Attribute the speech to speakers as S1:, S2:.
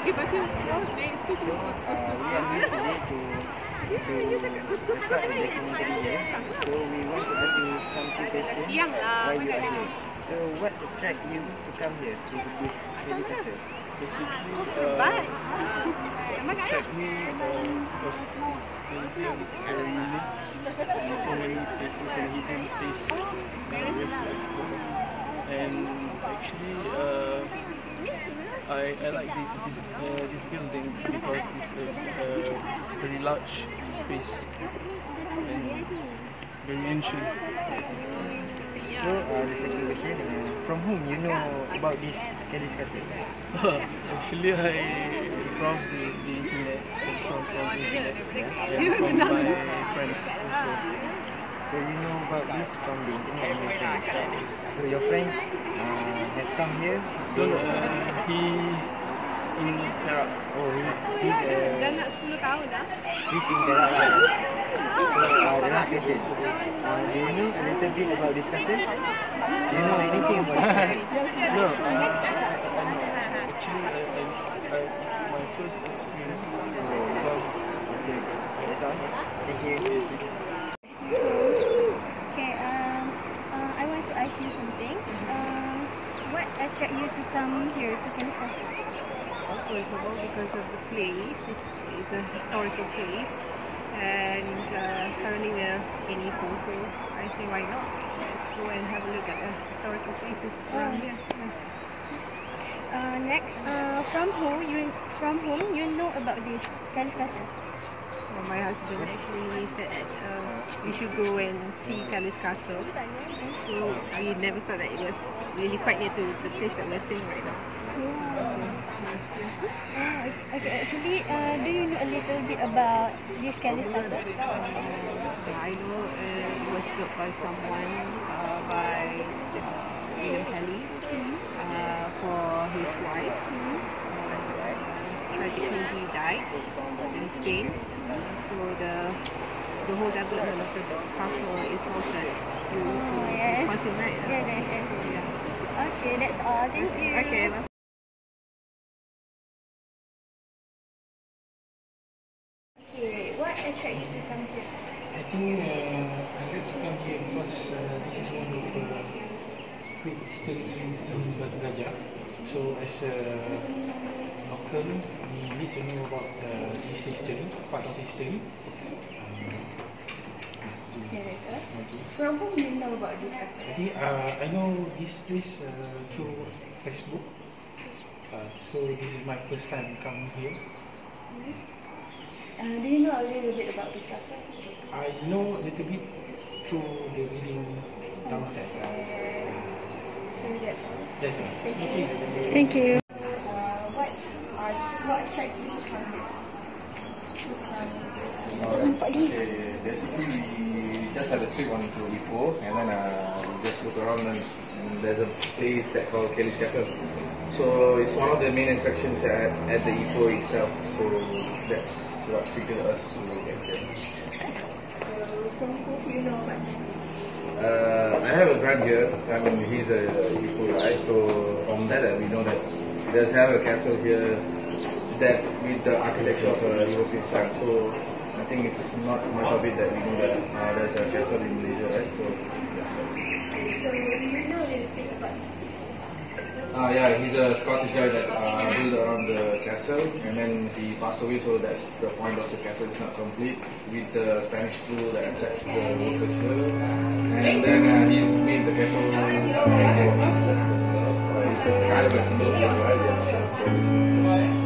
S1: Okay, lepas tu next question.
S2: We are here today to start the documentary here. So we want to ask you some few questions why you are here. So what attract you to come here to this Kellie Castle?
S3: Basically, what attract me is because this museum is very unique. There's so many places and hidden places that we have to explore. And actually, I like this building because this very large space and very ancient.
S2: So the second question, from whom you know about this Kellie Castle?
S3: Actually, I browsed the internet from the internet and from my friends also.
S2: So you know about this from the internet and your friends. So your friends have come here?
S3: No, he in Perak.
S2: Oh, he's
S1: Dah nak 10 tahun dah.
S2: he's in Perak. So the last question, do you know a little bit about this castle? Do you know anything about this castle?
S3: No, actually, it's my first experience.
S2: Okay, that's all. Thank you.
S4: Okay, I want to ask you something. What attract you to come here to Kellie Castle?
S1: First of all, because of the place, it's a historical place, and currently we're in Ipoh, so I say why not? Let's go and have a look at the historical places around here.
S4: Next, from whom you know about this Kellie Castle?
S1: Well, my husband actually said we should go and see Kellie Castle, so we never thought that it was really quite near to the place that we're staying right now.
S4: Okay, actually, do you know a little bit about this Kellie Castle?
S1: I know it was built by someone, by Kellie, for his wife. Tragically, he died in Spain. So the whole development of the castle is altered to Wisconsin, right?
S4: Yes.
S1: Yeah.
S4: Okay, that's all. Thank you.
S1: Okay.
S4: Okay, what attract you to come here?
S3: I think I like to come here because this is one of the great history in Batu Gajah. So as a local, we need to know about this history, part of history.
S4: Okay, that's all. From whom you know about this castle?
S3: I think I know this place through Facebook. So this is my first time coming here.
S4: Do you know a little bit about this castle?
S3: I know a little bit through the reading downstairs.
S4: So that's all.
S3: That's all.
S4: Thank you. What attract you to come here?
S5: Okay, basically we just had a trip on to Ipoh, and then we just look around, and there's a place that called Kellie Castle. So it's one of the main attractions at the Ipoh itself. So that's what triggered us to get here.
S4: So from whom you know about this place?
S5: I have a friend here. I mean, he's a Ipoh guy. So from that, we know that he does have a castle here that with the architecture of a European style. So I think it's not much of it that we know that there's a castle in Malaysia, right? So that's what.
S4: So you know a little bit about this place?
S5: Yeah, he's a Scottish guy that built around the castle, and then he passed away, so that's the point of the castle. It's not complete with the Spanish flu that attracts the locals here. And then he's made the castle for his, it's a kind of a symbol of life, yes, for his